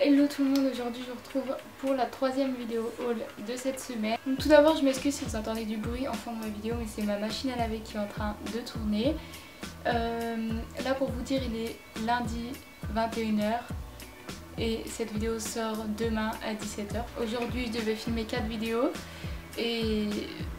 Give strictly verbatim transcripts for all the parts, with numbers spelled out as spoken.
Hello tout le monde, aujourd'hui je vous retrouve pour la troisième vidéo haul de cette semaine. Donc, tout d'abord je m'excuse si vous entendez du bruit en fond de ma vidéo, mais c'est ma machine à laver qui est en train de tourner. Euh, là pour vous dire, il est lundi vingt et une heures et cette vidéo sort demain à dix-sept heures. Aujourd'hui je devais filmer quatre vidéos et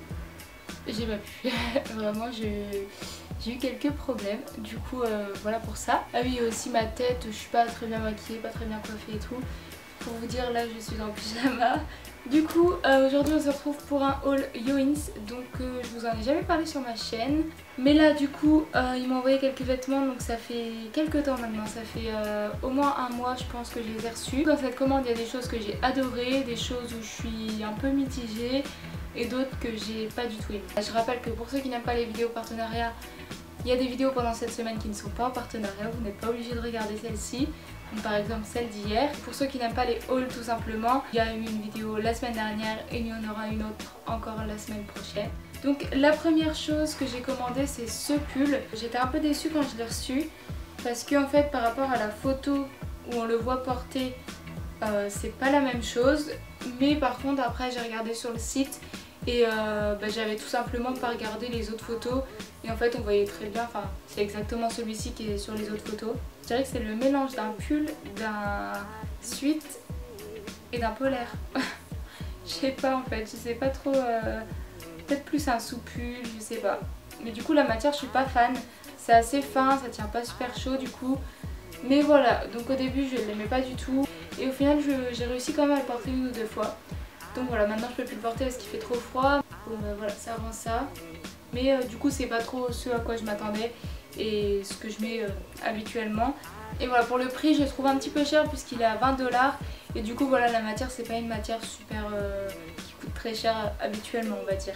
j'ai pas pu. Vraiment j'ai eu quelques problèmes, du coup euh, voilà pour ça. Ah oui, aussi ma tête, je suis pas très bien maquillée, pas très bien coiffée et tout. Pour vous dire, là je suis en pyjama. Du coup euh, aujourd'hui on se retrouve pour un haul Yoins. Donc euh, je vous en ai jamais parlé sur ma chaîne, mais là du coup euh, ils m'ont envoyé quelques vêtements, donc ça fait quelques temps maintenant. Ça fait euh, au moins un mois je pense que je les ai reçus. Dans cette commande il y a des choses que j'ai adorées, des choses où je suis un peu mitigée et d'autres que j'ai pas du tout aimé. Je rappelle que pour ceux qui n'aiment pas les vidéos partenariat, il y a des vidéos pendant cette semaine qui ne sont pas en partenariat, vous n'êtes pas obligé de regarder celle-ci, par exemple celle d'hier. Pour ceux qui n'aiment pas les hauls tout simplement, il y a eu une vidéo la semaine dernière et il y en aura une autre encore la semaine prochaine. Donc la première chose que j'ai commandée, c'est ce pull. J'étais un peu déçue quand je l'ai reçu parce que en fait par rapport à la photo où on le voit porter, euh, c'est pas la même chose. Mais par contre après j'ai regardé sur le site et euh, bah, j'avais tout simplement pas regardé les autres photos et en fait on voyait très bien, enfin c'est exactement celui-ci qui est sur les autres photos. Je dirais que c'est le mélange d'un pull, d'un sweat et d'un polaire. Je sais pas en fait, je sais pas trop, euh, peut-être plus un sous-pull, je sais pas. Mais du coup la matière je suis pas fan, c'est assez fin, ça tient pas super chaud du coup. Mais voilà, donc au début je l'aimais pas du tout et au final j'ai réussi quand même à le porter une ou deux fois. Donc voilà, maintenant je peux plus le porter parce qu'il fait trop froid. Bon bah voilà, ça rend ça. Mais euh, du coup c'est pas trop ce à quoi je m'attendais et ce que je mets euh, habituellement. Et voilà, pour le prix je le trouve un petit peu cher puisqu'il est à vingt dollars. Et du coup voilà, la matière c'est pas une matière super euh, qui coûte très cher habituellement on va dire.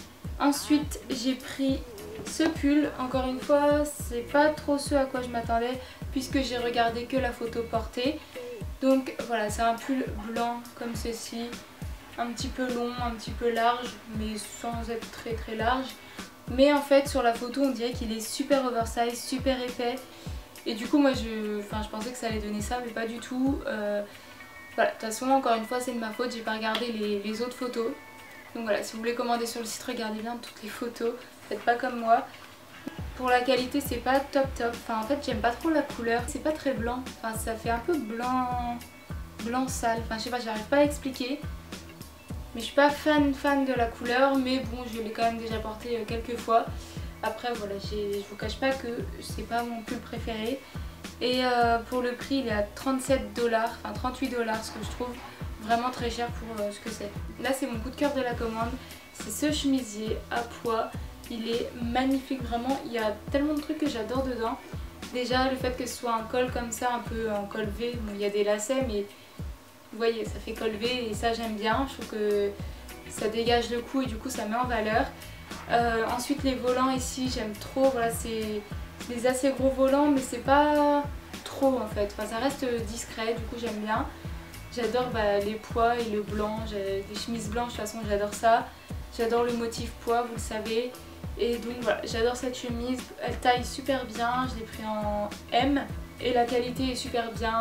Ensuite j'ai pris ce pull, encore une fois c'est pas trop ce à quoi je m'attendais puisque j'ai regardé que la photo portée. Donc voilà, c'est un pull blanc comme ceci, un petit peu long, un petit peu large, mais sans être très très large. Mais en fait sur la photo on dirait qu'il est super oversize, super épais. Et du coup moi je, enfin, je pensais que ça allait donner ça mais pas du tout. Euh, voilà, de toute façon encore une fois c'est de ma faute, j'ai pas regardé les, les autres photos. Donc voilà, si vous voulez commander sur le site, regardez bien toutes les photos, faites pas comme moi. Pour la qualité c'est pas top top, enfin en fait j'aime pas trop la couleur, c'est pas très blanc, enfin ça fait un peu blanc, blanc sale, enfin je sais pas, j'arrive pas à expliquer. Mais je suis pas fan fan de la couleur, mais bon je l'ai quand même déjà porté quelques fois. Après voilà, je vous cache pas que c'est pas mon pull préféré. Et euh, pour le prix il est à trente-sept dollars, enfin trente-huit dollars, ce que je trouve vraiment très cher pour euh, ce que c'est. Là c'est mon coup de cœur de la commande, c'est ce chemisier à pois. Il est magnifique vraiment, il y a tellement de trucs que j'adore dedans. Déjà le fait que ce soit un col comme ça, un peu en col V, bon il y a des lacets mais vous voyez ça fait col V et ça j'aime bien. Je trouve que ça dégage le cou et du coup ça met en valeur. Euh, ensuite les volants ici j'aime trop, voilà c'est des assez gros volants mais c'est pas trop en fait, enfin ça reste discret du coup j'aime bien. J'adore bah, les pois et le blanc, les chemises blanches de toute façon j'adore ça. J'adore le motif pois, vous le savez. Et donc voilà, j'adore cette chemise, elle taille super bien, je l'ai pris en M et la qualité est super bien.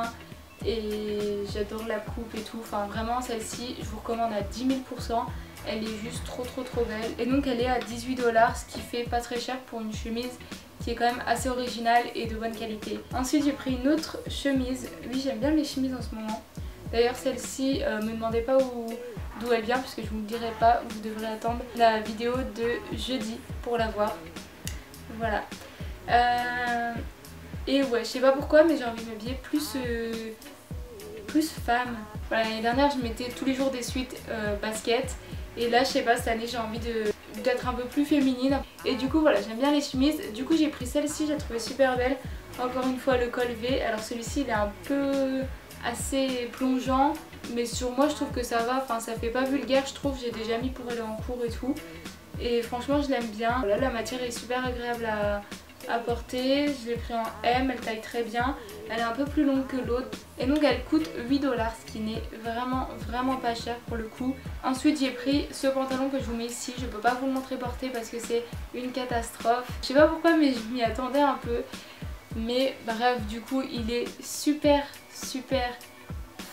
Et j'adore la coupe et tout, enfin vraiment celle-ci je vous recommande à dix mille pour cent. Elle est juste trop trop trop belle. Et donc elle est à dix-huit dollars, ce qui fait pas très cher pour une chemise qui est quand même assez originale et de bonne qualité. Ensuite j'ai pris une autre chemise, oui j'aime bien les chemises en ce moment. D'ailleurs celle-ci, euh, me demandez pas où... d'où elle vient puisque je vous le dirai pas, vous devrez attendre la vidéo de jeudi pour la voir. Voilà. Euh, et ouais, je sais pas pourquoi mais j'ai envie de m'habiller plus, euh, plus femme. Voilà, l'année dernière je mettais tous les jours des suites euh, basket et là je sais pas, cette année j'ai envie de d'être un peu plus féminine. Et du coup voilà, j'aime bien les chemises. Du coup j'ai pris celle-ci, je la trouvais super belle. Encore une fois le col V, alors celui-ci il est un peu assez plongeant. Mais sur moi je trouve que ça va, enfin ça fait pas vulgaire je trouve, j'ai déjà mis pour aller en cours et tout. Et franchement je l'aime bien. Voilà, la matière est super agréable à, à porter, je l'ai pris en M, elle taille très bien. Elle est un peu plus longue que l'autre. Et donc elle coûte huit dollars, ce qui n'est vraiment vraiment pas cher pour le coup. Ensuite j'ai pris ce pantalon que je vous mets ici, je peux pas vous le montrer porter parce que c'est une catastrophe. Je sais pas pourquoi mais je m'y attendais un peu. Mais bref du coup il est super super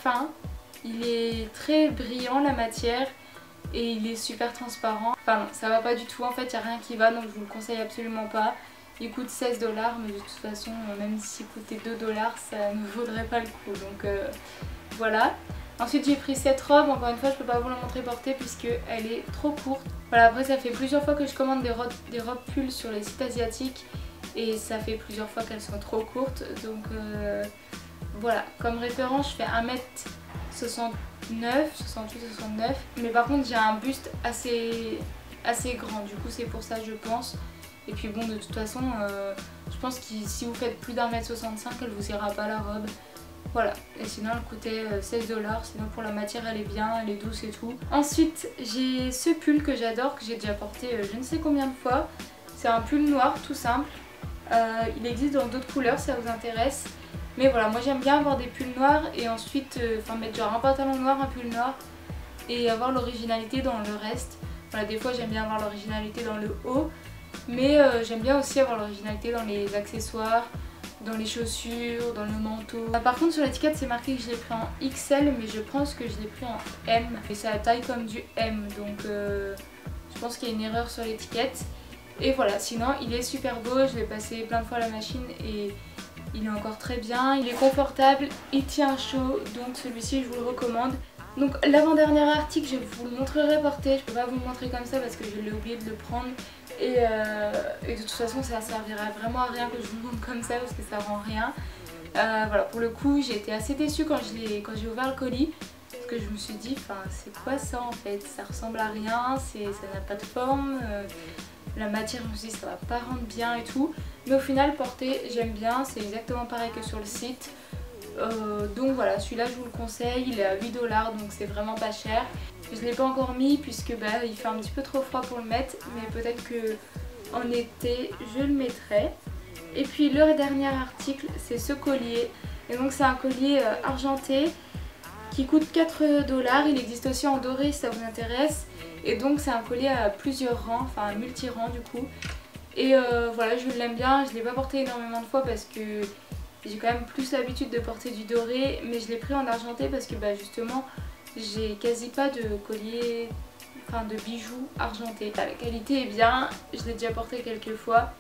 fin, il est très brillant la matière et il est super transparent. Enfin non, ça va pas du tout en fait, il n'y a rien qui va donc je vous le conseille absolument pas. Il coûte seize dollars mais de toute façon même s'il coûtait deux dollars ça ne vaudrait pas le coup donc euh, voilà. Ensuite j'ai pris cette robe, encore une fois je peux pas vous la montrer portée puisque elle est trop courte. Voilà, après ça fait plusieurs fois que je commande des robes, des robes pulls sur les sites asiatiques et ça fait plusieurs fois qu'elles sont trop courtes donc euh, voilà. Comme référence je fais un mètre soixante-neuf, soixante-huit, soixante-neuf mais par contre j'ai un buste assez, assez grand du coup c'est pour ça je pense. Et puis bon de toute façon euh, je pense que si vous faites plus d'un mètre soixante-cinq elle vous ira pas la robe. Voilà, et sinon elle coûtait seize dollars, sinon pour la matière elle est bien, elle est douce et tout. Ensuite j'ai ce pull que j'adore, que j'ai déjà porté euh, je ne sais combien de fois. C'est un pull noir tout simple, euh, il existe dans d'autres couleurs si ça vous intéresse. Mais voilà, moi j'aime bien avoir des pulls noirs et ensuite euh, enfin, mettre genre un pantalon noir, un pull noir et avoir l'originalité dans le reste. Voilà, des fois j'aime bien avoir l'originalité dans le haut, mais euh, j'aime bien aussi avoir l'originalité dans les accessoires, dans les chaussures, dans le manteau. Par contre sur l'étiquette c'est marqué que je l'ai pris en X L mais je pense que je l'ai pris en M et c'est la taille comme du M donc euh, je pense qu'il y a une erreur sur l'étiquette. Et voilà, sinon il est super beau, je l'ai passé plein de fois à la machine et il est encore très bien, il est confortable, il tient chaud donc celui-ci je vous le recommande. Donc l'avant-dernier article je vous le montrerai porté, je peux pas vous le montrer comme ça parce que je l'ai oublié de le prendre. Et, euh, et de toute façon ça servira vraiment à rien que je vous montre comme ça parce que ça rend rien. Euh, voilà, pour le coup j'ai été assez déçue quand j'ai ouvert le colis parce que je me suis dit enfin c'est quoi ça en fait, ça ressemble à rien, ça n'a pas de forme, euh, la matière je me suis dit ça va pas rendre bien et tout. Mais au final porté j'aime bien, c'est exactement pareil que sur le site. Euh, donc voilà, celui-là je vous le conseille, il est à huit dollars donc c'est vraiment pas cher. Je ne l'ai pas encore mis puisque bah, il fait un petit peu trop froid pour le mettre, mais peut-être que en été je le mettrai. Et puis le dernier article c'est ce collier, et donc c'est un collier euh, argenté qui coûte quatre dollars, il existe aussi en doré si ça vous intéresse. Et donc c'est un collier à plusieurs rangs, enfin un multi-rang du coup. Et euh, voilà, je l'aime bien, je ne l'ai pas porté énormément de fois parce que j'ai quand même plus l'habitude de porter du doré, mais je l'ai pris en argenté parce que bah, justement j'ai quasi pas de collier, enfin de bijoux argentés. La qualité est bien, je l'ai déjà porté quelques fois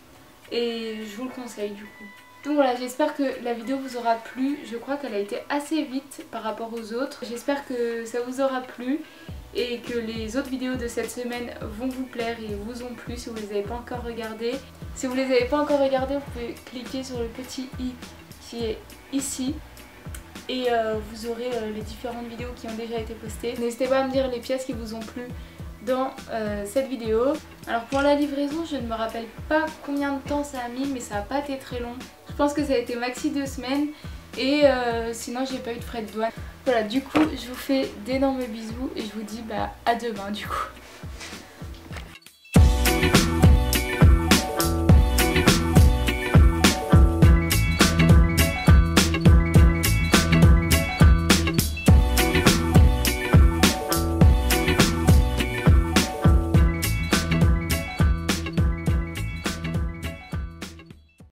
et je vous le conseille du coup. Donc voilà, j'espère que la vidéo vous aura plu, je crois qu'elle a été assez vite par rapport aux autres. J'espère que ça vous aura plu et que les autres vidéos de cette semaine vont vous plaire et vous ont plu si vous les avez pas encore regardées. Si vous les avez pas encore regardées, vous pouvez cliquer sur le petit i qui est ici et euh, vous aurez euh, les différentes vidéos qui ont déjà été postées. N'hésitez pas à me dire les pièces qui vous ont plu dans euh, cette vidéo. Alors pour la livraison, je ne me rappelle pas combien de temps ça a mis, mais ça n'a pas été très long. Je pense que ça a été maxi deux semaines et euh, sinon j'ai pas eu de frais de douane. Voilà, du coup je vous fais d'énormes bisous et je vous dis bah à demain du coup.